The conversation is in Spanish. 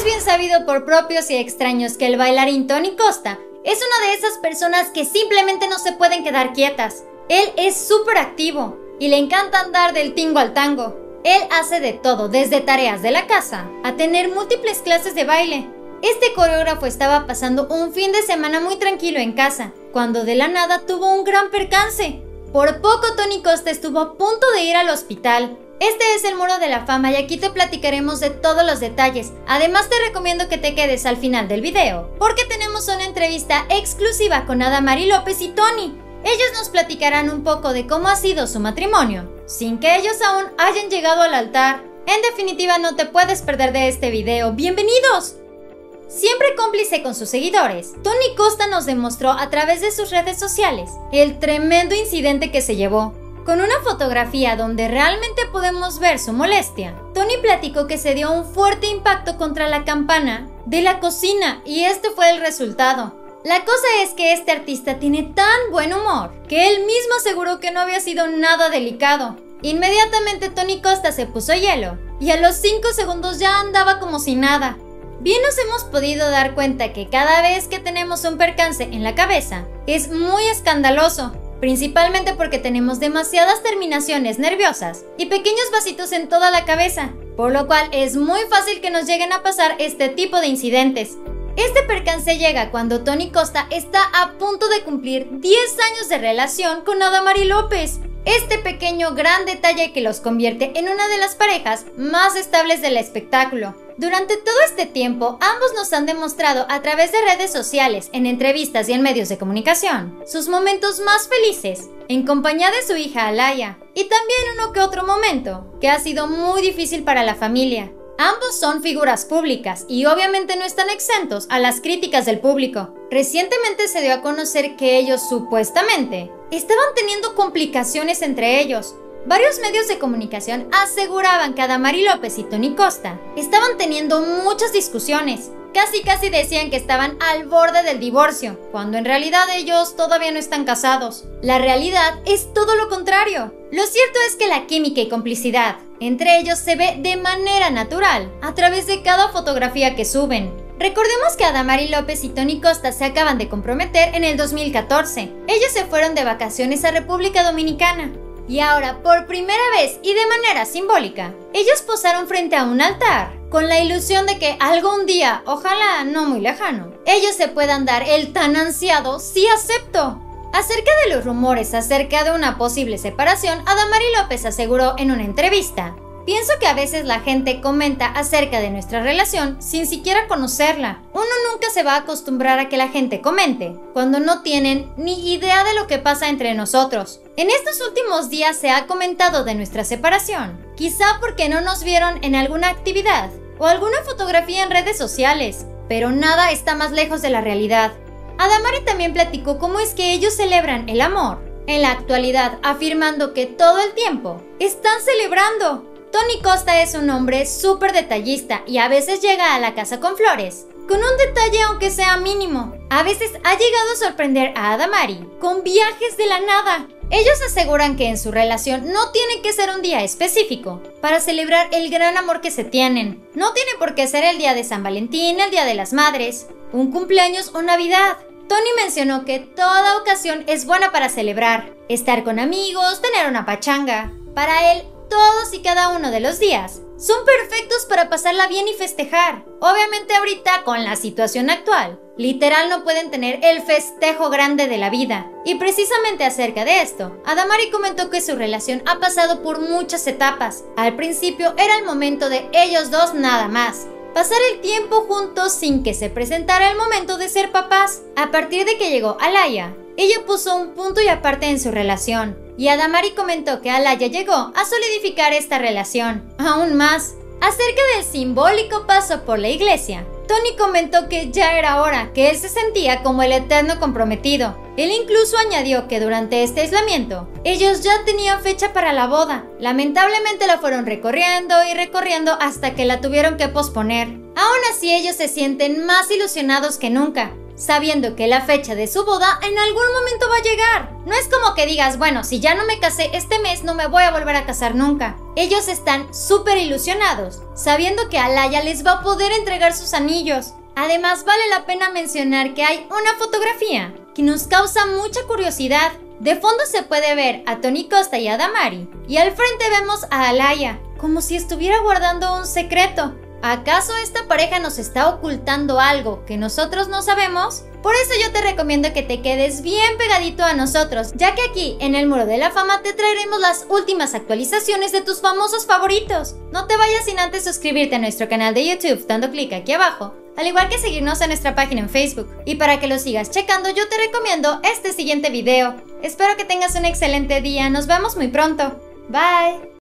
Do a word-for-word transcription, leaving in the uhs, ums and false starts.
Es bien sabido por propios y extraños que el bailarín Tony Costa es una de esas personas que simplemente no se pueden quedar quietas. Él es súper activo y le encanta andar del tingo al tango. Él hace de todo, desde tareas de la casa a tener múltiples clases de baile. Este coreógrafo estaba pasando un fin de semana muy tranquilo en casa, cuando de la nada tuvo un gran percance. Por poco Tony Costa estuvo a punto de ir al hospital. Este es el Muro de la Fama y aquí te platicaremos de todos los detalles. Además te recomiendo que te quedes al final del video, porque tenemos una entrevista exclusiva con Adamari López y Tony. Ellos nos platicarán un poco de cómo ha sido su matrimonio, sin que ellos aún hayan llegado al altar. En definitiva, no te puedes perder de este video. ¡Bienvenidos! Siempre cómplice con sus seguidores, Tony Costa nos demostró a través de sus redes sociales el tremendo incidente que se llevó. Con una fotografía donde realmente podemos ver su molestia, Tony platicó que se dio un fuerte impacto contra la campana de la cocina y este fue el resultado. La cosa es que este artista tiene tan buen humor que él mismo aseguró que no había sido nada delicado. Inmediatamente Tony Costa se puso hielo y a los cinco segundos ya andaba como si nada. Bien nos hemos podido dar cuenta que cada vez que tenemos un percance en la cabeza es muy escandaloso, principalmente porque tenemos demasiadas terminaciones nerviosas y pequeños vasitos en toda la cabeza, por lo cual es muy fácil que nos lleguen a pasar este tipo de incidentes. Este percance llega cuando Tony Costa está a punto de cumplir diez años de relación con Adamari López. Este pequeño gran detalle que los convierte en una de las parejas más estables del espectáculo. Durante todo este tiempo, ambos nos han demostrado a través de redes sociales, en entrevistas y en medios de comunicación, sus momentos más felices, en compañía de su hija Alaya, y también uno que otro momento, que ha sido muy difícil para la familia. Ambos son figuras públicas y obviamente no están exentos a las críticas del público. Recientemente se dio a conocer que ellos supuestamente estaban teniendo complicaciones entre ellos. Varios medios de comunicación aseguraban que Adamari López y Tony Costa estaban teniendo muchas discusiones. Casi casi decían que estaban al borde del divorcio, cuando en realidad ellos todavía no están casados. La realidad es todo lo contrario. Lo cierto es que la química y complicidad entre ellos se ve de manera natural a través de cada fotografía que suben. Recordemos que Adamari López y Tony Costa se acaban de comprometer en el dos mil catorce. Ellos se fueron de vacaciones a República Dominicana. Y ahora, por primera vez y de manera simbólica, ellos posaron frente a un altar, con la ilusión de que algún día, ojalá no muy lejano, ellos se puedan dar el tan ansiado sí acepto. Acerca de los rumores acerca de una posible separación, Adamari López aseguró en una entrevista: pienso que a veces la gente comenta acerca de nuestra relación sin siquiera conocerla. Uno nunca se va a acostumbrar a que la gente comente cuando no tienen ni idea de lo que pasa entre nosotros. En estos últimos días se ha comentado de nuestra separación, quizá porque no nos vieron en alguna actividad o alguna fotografía en redes sociales, pero nada está más lejos de la realidad. Adamari también platicó cómo es que ellos celebran el amor en la actualidad, afirmando que todo el tiempo están celebrando. Tony Costa es un hombre súper detallista y a veces llega a la casa con flores, con un detalle aunque sea mínimo. A veces ha llegado a sorprender a Adamari con viajes de la nada. Ellos aseguran que en su relación no tiene que ser un día específico para celebrar el gran amor que se tienen. No tiene por qué ser el día de San Valentín, el día de las madres, un cumpleaños o Navidad. Tony mencionó que toda ocasión es buena para celebrar, estar con amigos, tener una pachanga. Para él, todos y cada uno de los días son perfectos para pasarla bien y festejar. Obviamente ahorita, con la situación actual, literal no pueden tener el festejo grande de la vida. Y precisamente acerca de esto, Adamari comentó que su relación ha pasado por muchas etapas. Al principio era el momento de ellos dos nada más, pasar el tiempo juntos sin que se presentara el momento de ser papás. A partir de que llegó Alaya, ella puso un punto y aparte en su relación. Y Adamari comentó que Alaya llegó a solidificar esta relación aún más. Acerca del simbólico paso por la iglesia, Tony comentó que ya era hora, que él se sentía como el eterno comprometido. Él incluso añadió que durante este aislamiento, ellos ya tenían fecha para la boda. Lamentablemente la fueron recorriendo y recorriendo hasta que la tuvieron que posponer. Aún así ellos se sienten más ilusionados que nunca. sabiendo que la fecha de su boda en algún momento va a llegar. No es como que digas, bueno, si ya no me casé este mes, no me voy a volver a casar nunca. Ellos están súper ilusionados, sabiendo que Alaya les va a poder entregar sus anillos. Además, vale la pena mencionar que hay una fotografía que nos causa mucha curiosidad. De fondo se puede ver a Tony Costa y a Damari, y al frente vemos a Alaya, como si estuviera guardando un secreto. ¿Acaso esta pareja nos está ocultando algo que nosotros no sabemos? Por eso yo te recomiendo que te quedes bien pegadito a nosotros, ya que aquí en el Muro de la Fama te traeremos las últimas actualizaciones de tus famosos favoritos. No te vayas sin antes suscribirte a nuestro canal de YouTube dando clic aquí abajo, al igual que seguirnos en nuestra página en Facebook. Y para que lo sigas checando, yo te recomiendo este siguiente video. Espero que tengas un excelente día, nos vemos muy pronto. Bye.